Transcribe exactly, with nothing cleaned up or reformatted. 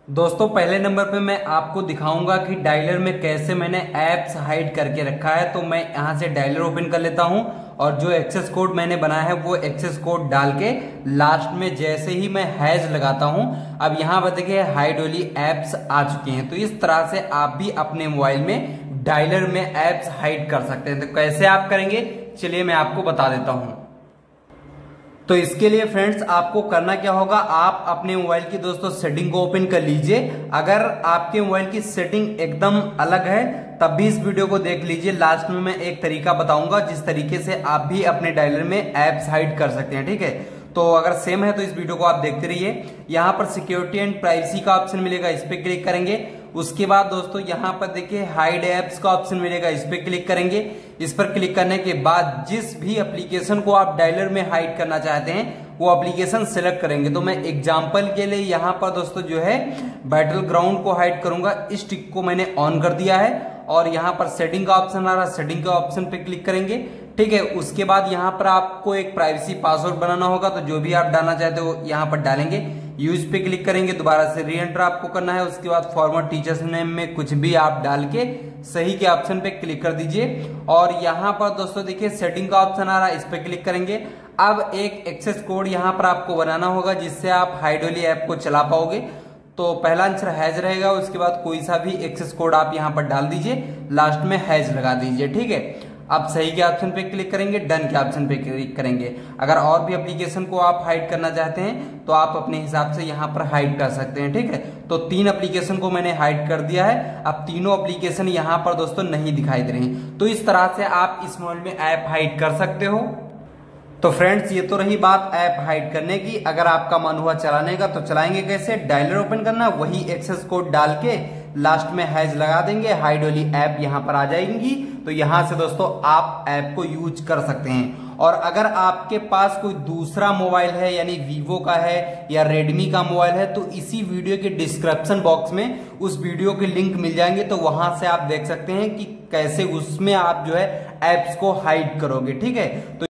दोस्तों पहले नंबर पे मैं आपको दिखाऊंगा कि डायलर में कैसे मैंने एप्स हाइड करके रखा है। तो मैं यहां से डायलर ओपन कर लेता हूं और जो एक्सेस कोड मैंने बनाया है वो एक्सेस कोड डाल के लास्ट में जैसे ही मैं हैज लगाता हूं, अब यहां पर देखिए हाइड वाली एप्स आ चुकी हैं। तो इस तरह से आप भी अपने मोबाइल में डायलर में एप्स हाइड कर सकते हैं। तो कैसे आप करेंगे चलिए मैं आपको बता देता हूं। तो इसके लिए फ्रेंड्स आपको करना क्या होगा, आप अपने मोबाइल की दोस्तों सेटिंग को ओपन कर लीजिए। अगर आपके मोबाइल की सेटिंग एकदम अलग है तब भी इस वीडियो को देख लीजिए। लास्ट में मैं एक तरीका बताऊंगा जिस तरीके से आप भी अपने डायलर में एप्स हाइड कर सकते हैं, ठीक है। तो अगर सेम है तो इस वीडियो को आप देखते रहिए। यहाँ पर सिक्योरिटी एंड प्राइवेसी का ऑप्शन मिलेगा, इस पे क्लिक करेंगे। उसके बाद दोस्तों यहाँ पर देखिए हाइड एप्स का ऑप्शन मिलेगा, इस पे क्लिक करेंगे। इस पर क्लिक करने के बाद जिस भी एप्लीकेशन को आप डायलर में हाइड करना चाहते हैं वो एप्लीकेशन सिलेक्ट करेंगे। तो मैं एग्जांपल के लिए यहाँ पर दोस्तों जो है बैटल ग्राउंड को हाइड करूंगा। इस टिक को मैंने ऑन कर दिया है और यहाँ पर सेटिंग का ऑप्शन आ रहा है, सेटिंग के ऑप्शन पे क्लिक करेंगे, ठीक है। उसके बाद यहाँ पर आपको एक प्राइवेसी पासवर्ड बनाना होगा, तो जो भी आप डालना चाहते हो यहाँ पर डालेंगे। यूज पे क्लिक करेंगे, दोबारा से री एंटर आपको करना है। उसके बाद फॉर्मर टीचर्स नेम में कुछ भी आप डाल के सही के ऑप्शन पे क्लिक कर दीजिए। और यहाँ पर दोस्तों देखिए सेटिंग का ऑप्शन आ रहा है, इस पे क्लिक करेंगे। अब एक एक्सेस कोड यहाँ पर आपको बनाना होगा जिससे आप हाइड वाली ऐप को चला पाओगे। तो पहला आंसर हैज रहेगा, उसके बाद कोई सा भी एक्सेस कोड आप यहाँ पर डाल दीजिए, लास्ट में हैज लगा दीजिए, ठीक है। अब सही के ऑप्शन पे क्लिक करेंगे, डन के ऑप्शन पे क्लिक करेंगे। अगर और भी एप्लीकेशन को आप हाइड करना चाहते हैं तो आप अपने हिसाब से यहाँ पर हाइड कर सकते हैं, ठीक है। तो तीन एप्लीकेशन को मैंने हाइड कर दिया है। अब तीनों एप्लीकेशन यहाँ पर दोस्तों नहीं दिखाई दे रही। तो इस तरह से आप इस मोबाइल में ऐप हाइड कर सकते हो। तो फ्रेंड्स ये तो रही बात ऐप हाइड करने की। अगर आपका मन हुआ चलाने का तो चलाएंगे कैसे, डायलर ओपन करना, वही एक्सेस कोड डाल के लास्ट में हैज लगा देंगे, हाइड वाली ऐप यहाँ पर आ जाएंगी। तो यहाँ से दोस्तों आप ऐप को यूज कर सकते हैं। और अगर आपके पास कोई दूसरा मोबाइल है यानी वीवो का है या रेडमी का मोबाइल है तो इसी वीडियो के डिस्क्रिप्शन बॉक्स में उस वीडियो के लिंक मिल जाएंगे। तो वहां से आप देख सकते हैं कि कैसे उसमें आप जो है एप्स को हाइड करोगे, ठीक है। तो